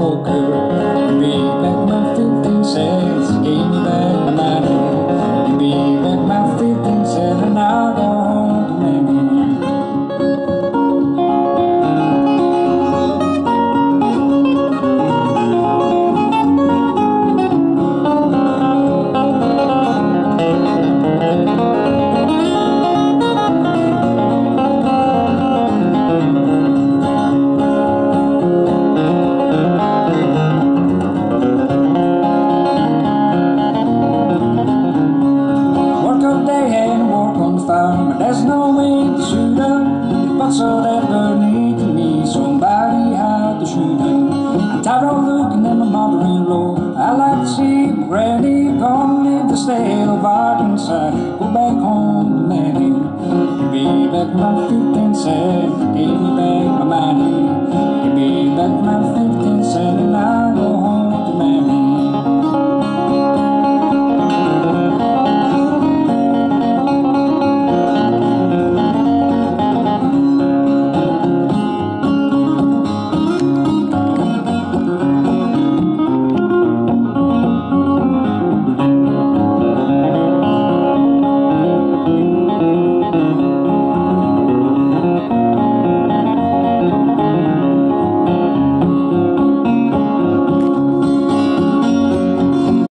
poker. Give me back my 15 cents, give me back my money. Give me back my 15 cents and I'll go home to Mammy. There's no way to shoot up, but so that burning to me, somebody had to shoot him. I'm tired of looking at my mother-in-law. I like to see Granny gone in the state of Arkansas. Go back home to Nanny, give me back my 15 cents.